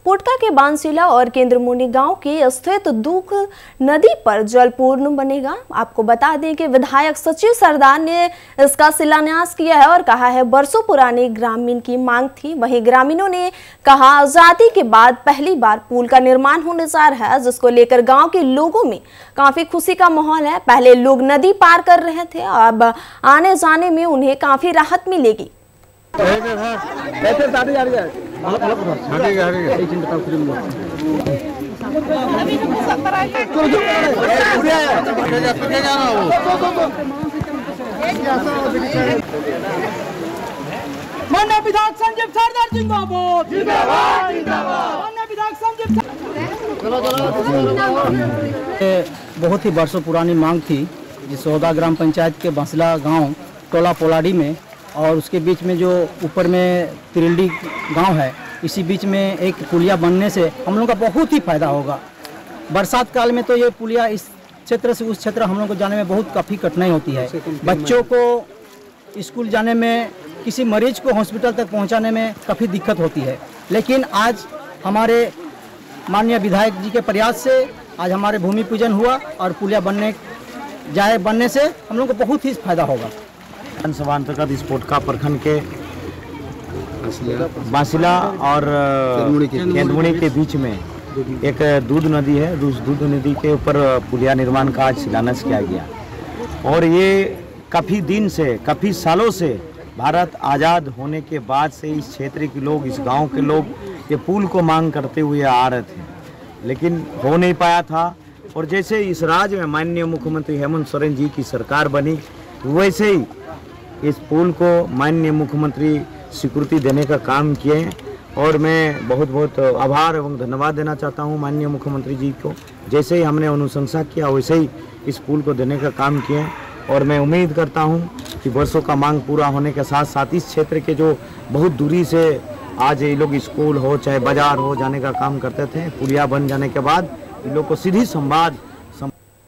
पोटका के बांसीला और केंद्रमुनि गांव के स्थित दूख नदी पर जलपूर्ण बनेगा। आपको बता दें कि विधायक सचिव सरदार ने इसका शिलान्यास किया है और कहा है बरसों पुरानी ग्रामीण की मांग थी। वहीं ग्रामीणों ने कहा आजादी के बाद पहली बार पुल का निर्माण होने जा रहा है, जिसको लेकर गाँव के लोगों में काफी खुशी का माहौल है। पहले लोग नदी पार कर रहे थे, अब आने जाने में उन्हें काफी राहत मिलेगी। माननीय विधायक संजीव सरदार जिंदाबाद जिंदाबाद जिंदाबाद। माननीय विधायक संजीव बहुत ही वर्षों पुरानी मांग थी, जिस सोहदा ग्राम पंचायत के बांसीला गांव टोला पोलाडी में और उसके बीच में जो ऊपर में तिरंडी गांव है, इसी बीच में एक पुलिया बनने से हम लोग का बहुत ही फायदा होगा। बरसात काल में तो ये पुलिया इस क्षेत्र से उस क्षेत्र हम लोग को जाने में बहुत काफ़ी कठिनाई होती है। बच्चों को स्कूल जाने में, किसी मरीज को हॉस्पिटल तक पहुंचाने में काफ़ी दिक्कत होती है। लेकिन आज हमारे माननीय विधायक जी के प्रयास से आज हमारे भूमि पूजन हुआ और पुलिया बनने से हम लोग को बहुत ही फायदा होगा। विधानसभा अंतर्गत इस पोटका प्रखंड के बांसीला और केंद्रमुनि के बीच में एक दूध नदी है। उस दूध नदी के ऊपर पुलिया निर्माण का आज शिलान्यास किया गया और ये काफ़ी दिन से, काफ़ी सालों से भारत आज़ाद होने के बाद से इस क्षेत्र के लोग, इस गांव के लोग ये पुल को मांग करते हुए आ रहे थे, लेकिन हो नहीं पाया था। और जैसे इस राज्य में माननीय मुख्यमंत्री हेमंत सोरेन जी की सरकार बनी, वैसे ही इस पुल को माननीय मुख्यमंत्री स्वीकृति देने का काम किए और मैं बहुत बहुत आभार एवं धन्यवाद देना चाहता हूं माननीय मुख्यमंत्री जी को। जैसे ही हमने अनुशंसा किया वैसे ही इस पुल को देने का काम किए और मैं उम्मीद करता हूं कि वर्षों का मांग पूरा होने के साथ साथ इस क्षेत्र के जो बहुत दूरी से आज ये लोग स्कूल हो चाहे बाजार हो जाने का काम करते थे, पुलिया बन जाने के बाद इन लोग को सीधी संवाद